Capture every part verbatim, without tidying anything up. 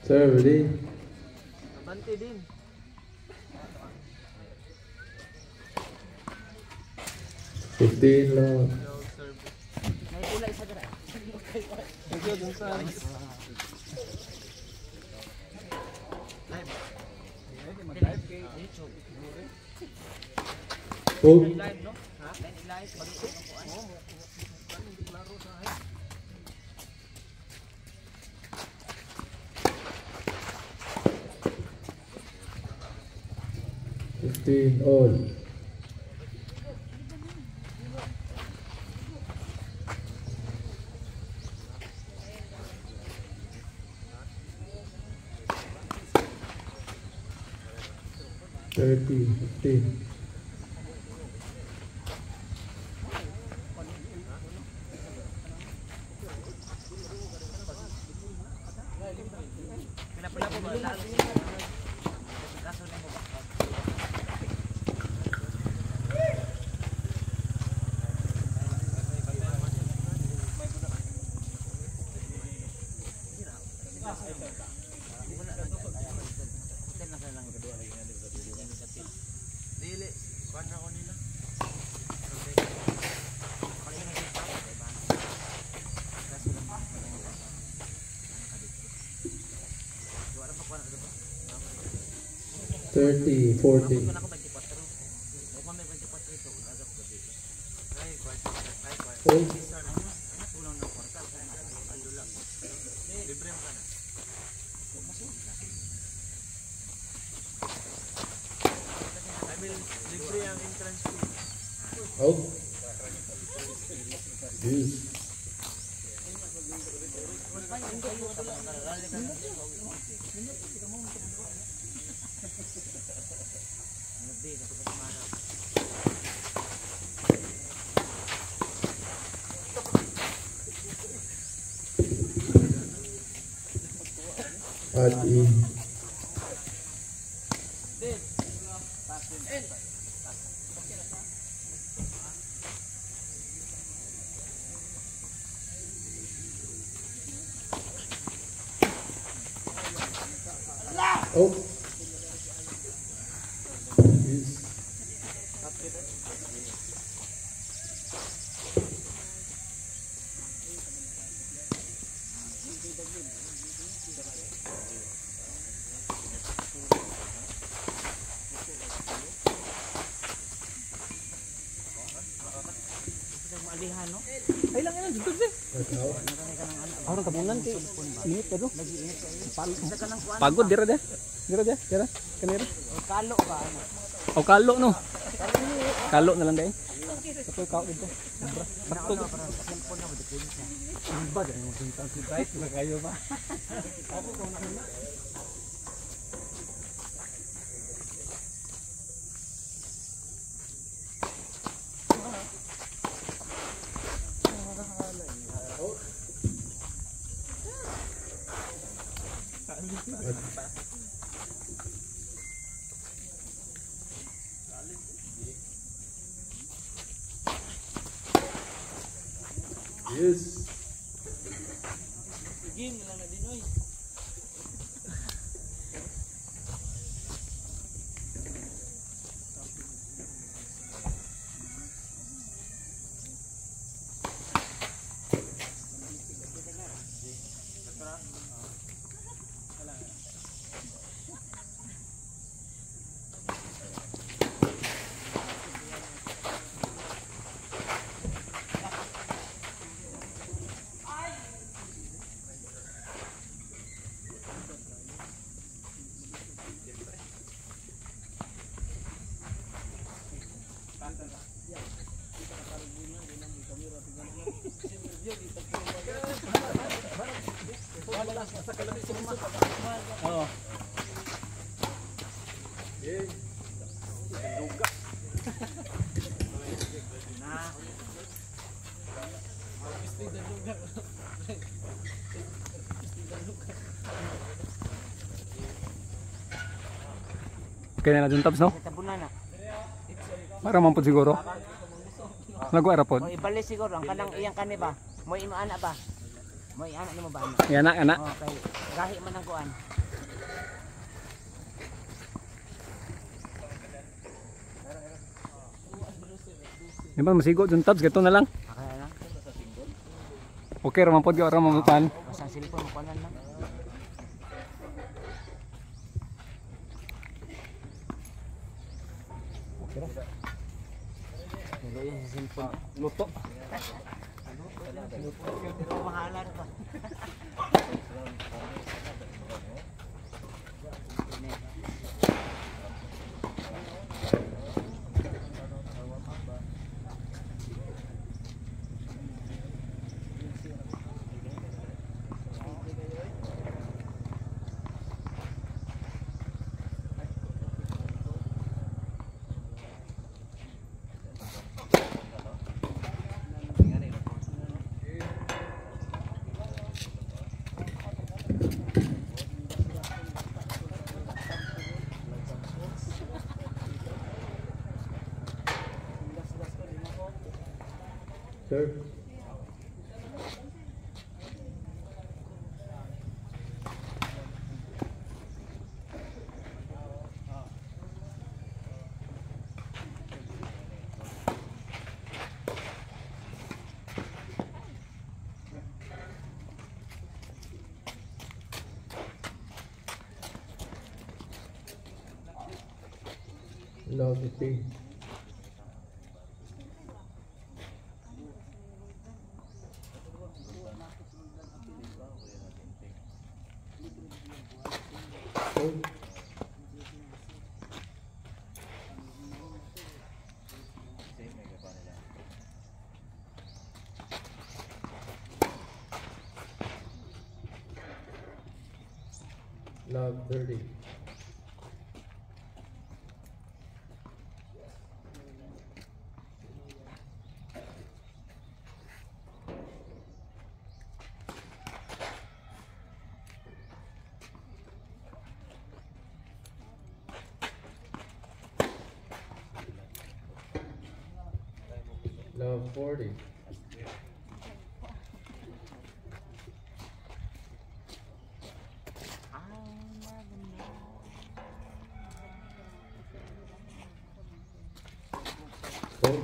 Sir, ready? Abante din. fifteen lang. May pula isa dira. Thank you, dun sa... Mag-live kay YouTube. Oh. Live, no? Ha? Live. fifteen all. thirty, fifteen. Pila-pila po ba? Kaso na mo ba? Dili, kwadra ko nila. thirty, forty. Oh. Libre ang entrance fee. Oh. Yes. Add in. Oh. Yes. Alihan, no? Ay lang yan, dito siya. Orang kabunan kay init ka do. Pagod dira deh. Dira deh, dira. Kanira. Kalo ka ano? O kalo no. Kalo na lang dai. Kapag kao dito. Sakto. Ba dai mo kita si tight na kayo ba. Ako ko na na. Yes. Game lang na din oy. Oo. Eh. Duga. Na. Kaya na dun tabs no? Tabunan na. Para mampud siguro. Lagu ara pod. O ibalik siguro ang kanang iyang kani ba? Mo imaana ba? Mo ana nimo ba ana? Yan na, yan na. Oh, kay gahi man ang kuan. Di ba masigo dun tabs, gato na lang. Okay na. Okay, ramang pod ka, ramang mapan. Basta cellphone mo kuanan lang. Hello yung sa cellphone. Luto. Pero mahala na ba? Sir. Love the thing. Oh. Love thirty. Love forty. Oh.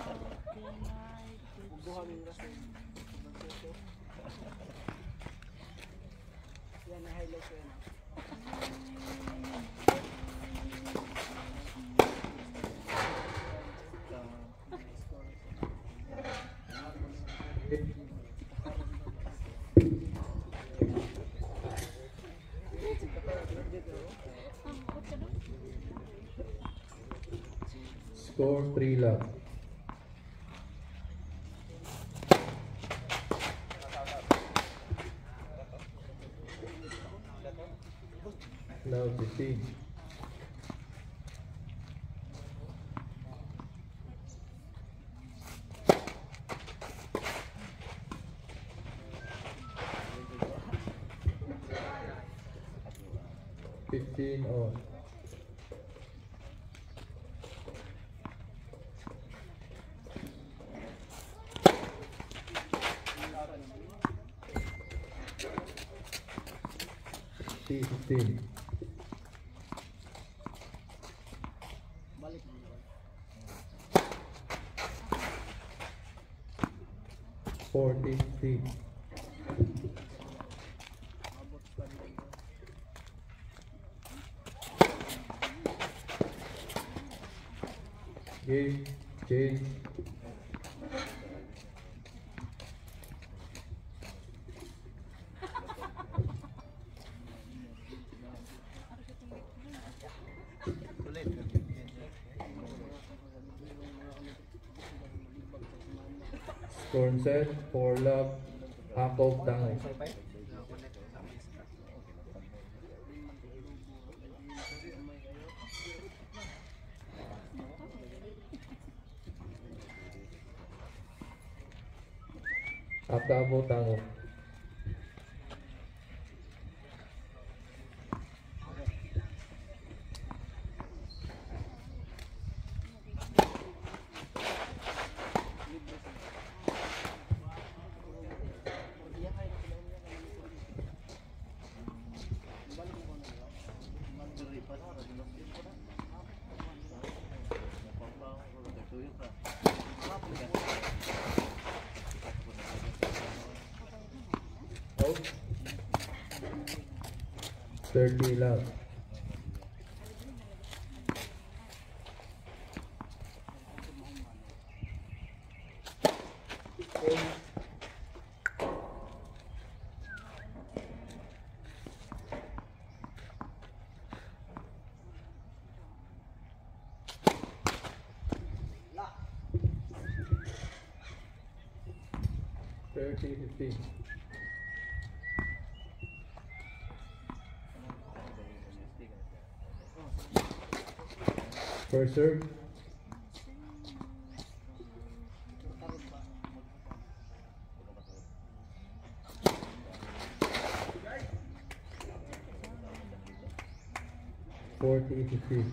Score three love. Love fifteen. Fifteen on. C fifteen. Forty fifteen. Game, change. Score set, four love, half of tango. Akabo tango. Out. thirty love. thirty fifteen. First serve. forty fifteen.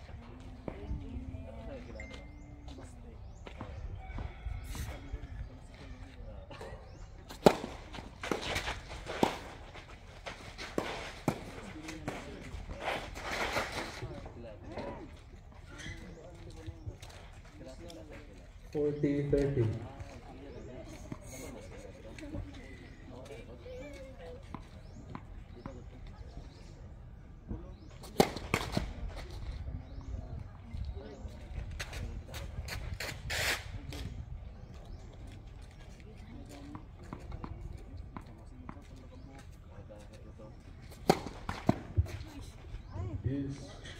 forty thirty. Yes.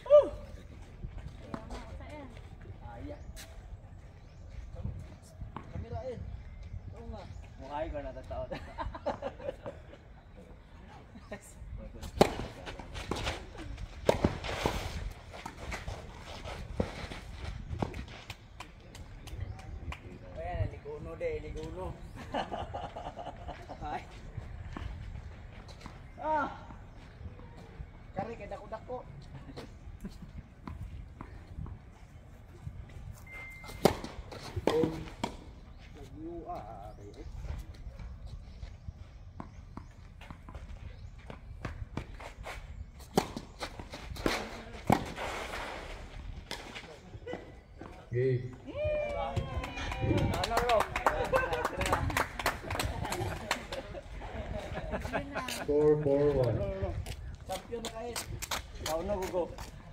Mukha ko natataot. Ayan, liguno de, liguno. Ay. Ah! Kari kay dako-dako. Oh. Lagyo ah, kayo. Game. Score four one. Champion na kayo. Pauno gugo.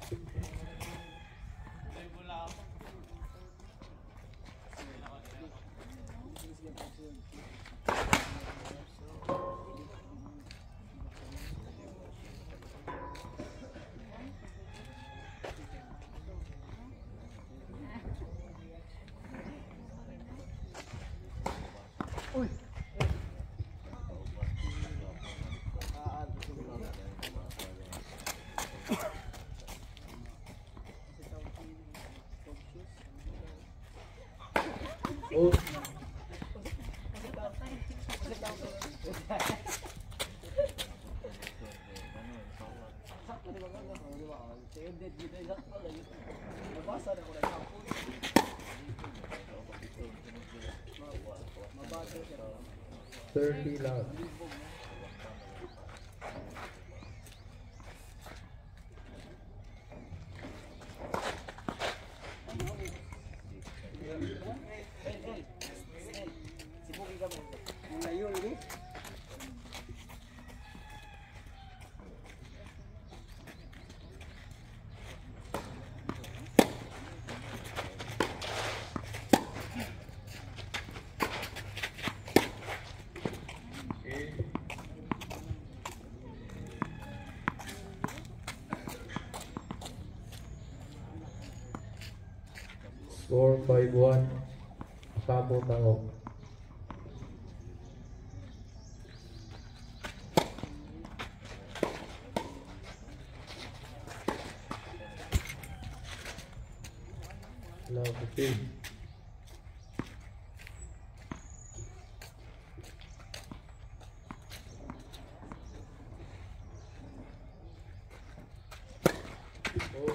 Uy. Oh. thirty loud. Score five one. Tapo Tangok. Love fifteen. Oh.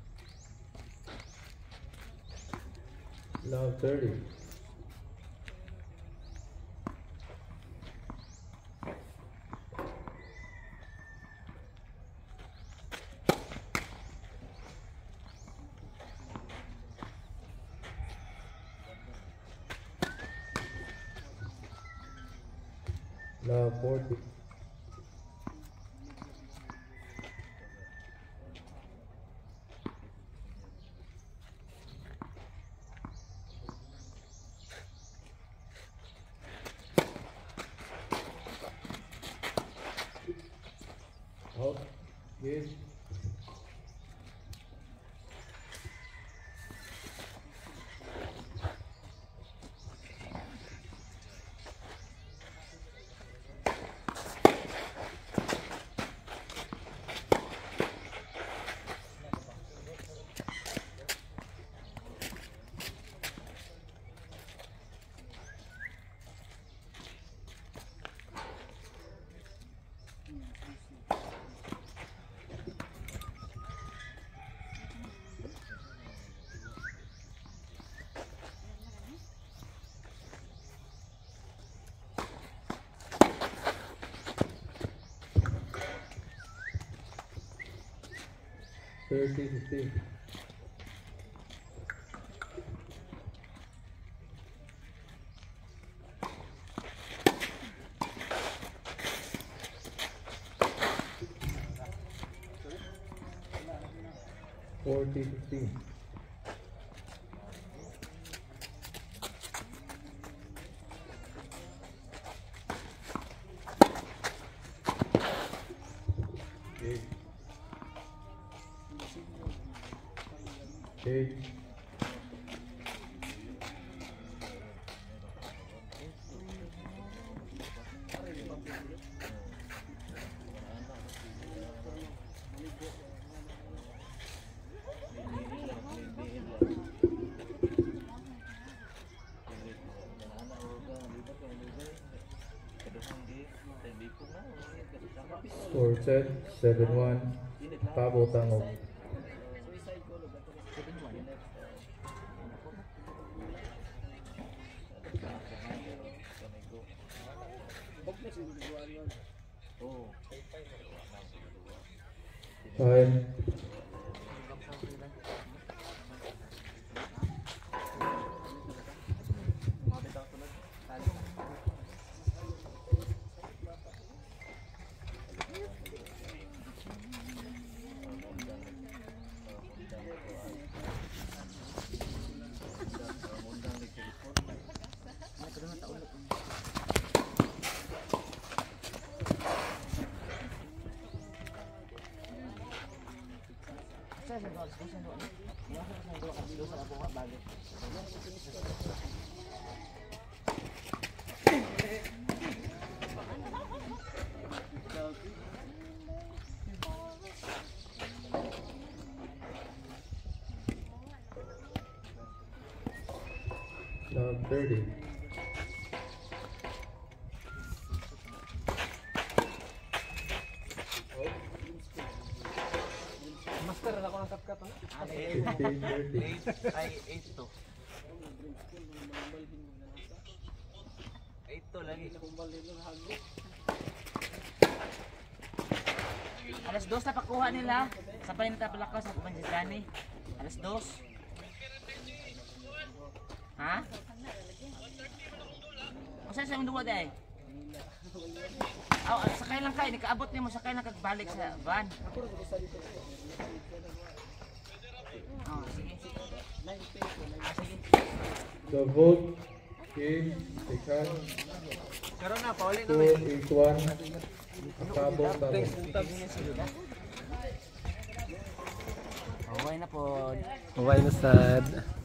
Love thirty. Love forty. Out. Yes. thirty fifteen. forty fifteen. Eight. Eight. Score set seven one. Pablo Tangog. Five. Love thirty. Master na ako ng cut-cut. fifteen thirty. Ay, eight to. eight to lagi. Alas dos na pakuha nila. Sa pa rin natapalakas sa Kumanjani. Alas dos. Ha? O saan siyang duwa day? Oh, sakay lang kayo. Nikaabot niyo mo. Sakay lang kagbalik sa van. Oh, sige. Ah, sige. The vote is taken. Karon na, pauli na. four eight one. Pablo Tangog. Okay na po. Huwag na sad.